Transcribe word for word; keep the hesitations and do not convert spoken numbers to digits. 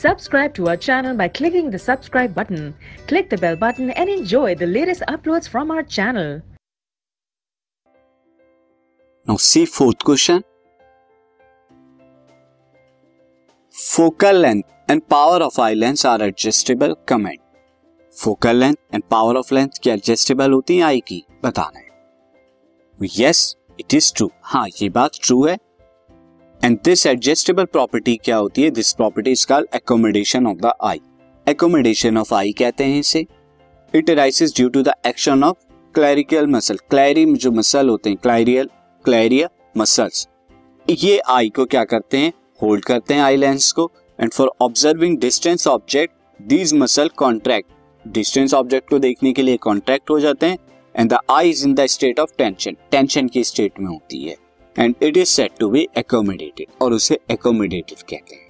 Subscribe to our channel by clicking the subscribe button. Click the bell button and enjoy the latest uploads from our channel. Now see fourth question. Focal length and power of eye lens are adjustable. Comment. Focal length and power of lens क्या adjustable होती है आई की? बताना है. Yes, it is true. हाँ, ये बात true है. And this adjustable property क्या होती है? This property is called accommodation of the eye. Accommodation of eye कहते हैं इसे. It arises due to the action of clyrical muscle. Clyri जो मसल होते हैं, clyrial, clyria muscles. ये आई को क्या करते हैं? होल्ड करते हैं आई लेंस को. And for observing distance object, these muscle contract. Distance object को देखने के लिए contract हो जाते हैं. And the eye is in the state of tension. Tension की state में होती है. And it is said to be accommodated और उसे accommodative कहते हैं.